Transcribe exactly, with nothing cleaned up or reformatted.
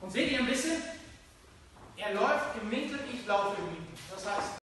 Und seht ihr ein bisschen? Er läuft im Winkel, ich laufe im